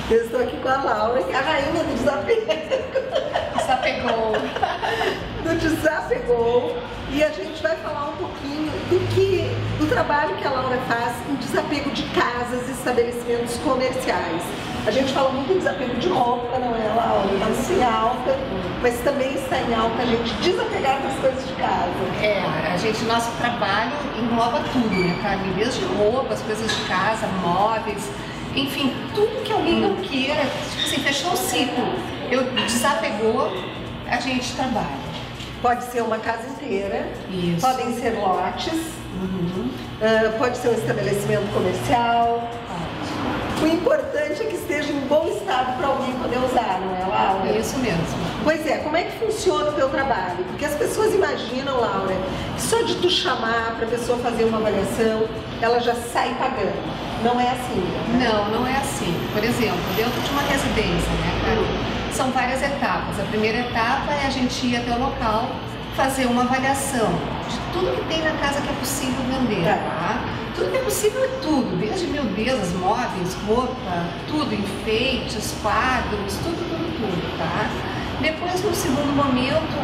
Eu estou aqui com a Laura, que é a rainha do desapego. Desapegou. Do desapegou. E a gente vai falar um pouquinho do trabalho que a Laura faz em desapego de casas e estabelecimentos comerciais. A gente fala muito em desapego de roupa, não é, Laura? Está muito em alta, mas também está em alta a gente desapegar das coisas de casa. Nosso trabalho engloba tudo, né, Carmen? Desde roupas, coisas de casa, móveis, enfim, tudo que alguém não queira, tipo assim, fechou o ciclo. Desapegou, a gente trabalha. Pode ser uma casa inteira, Isso. Podem ser lotes, pode ser um estabelecimento comercial. O importante é que esteja em bom estado para alguém poder usar, não é, Laura? Isso mesmo. Pois é, como é que funciona o teu trabalho? Porque as pessoas imaginam, Laura, que só de tu chamar para a pessoa fazer uma avaliação, ela já sai pagando. Não é assim, né? Não é assim. Por exemplo, dentro de uma residência, né, Carol? São várias etapas. A primeira etapa é a gente ir até o local, fazer uma avaliação de tudo que tem na casa que é possível vender, tá? Tudo que é possível é tudo, desde, meu Deus, móveis, roupa, tudo, enfeites, quadros, tudo, tá? Depois, no segundo momento,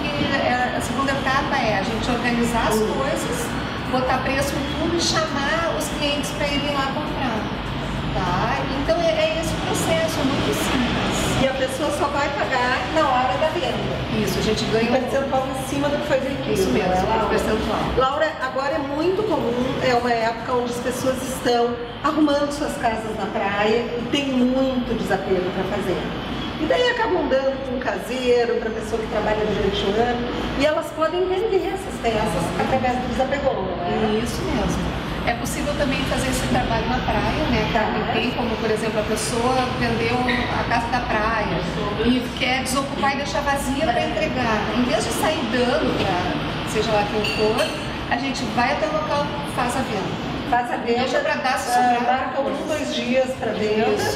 a segunda etapa é a gente organizar as coisas, botar preço em tudo e chamar os clientes para irem lá comprar, tá? Então é esse processo, é muito simples. E a pessoa só vai pagar na hora da venda. Isso, a gente ganha um percentual em cima do que foi vendido. Isso mesmo, Laura? percentual. Laura, agora é muito comum, é uma época onde as pessoas estão arrumando suas casas na praia e tem muito desapego para fazer. E daí acabam dando para um caseiro, para a pessoa que trabalha durante o ano, e elas podem vender essas peças através do desapegou, não é? Isso mesmo. É possível também fazer esse trabalho na praia, né? Tem como, por exemplo, a pessoa vendeu a casa da praia e quer desocupar e deixar vazia para entregar. Em vez de sair dando para seja lá quem for, a gente vai até o local e faz a venda. Faz a venda, deixa para dar se sobrar. Marca 1 ou 2 dias para venda. Isso.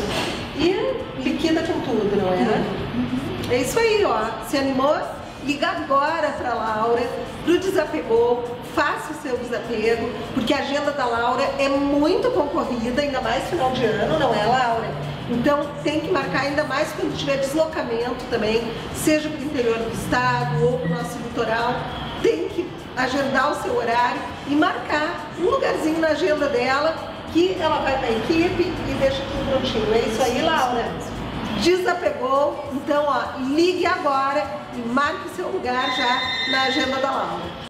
E liquida com tudo, não é? É isso aí, ó. Se animou? Liga agora para a Laura, pro Desapegou, faça o seu desapego, porque a agenda da Laura é muito concorrida, ainda mais final de ano, não é, Laura? Então tem que marcar ainda mais quando tiver deslocamento também, seja para o interior do estado ou para o nosso litoral, tem que agendar o seu horário e marcar um lugarzinho na agenda dela que ela vai para a equipe e deixa tudo prontinho. É isso aí, Laura? Desapegou, então ó, ligue agora e marque seu lugar já na agenda da Laura.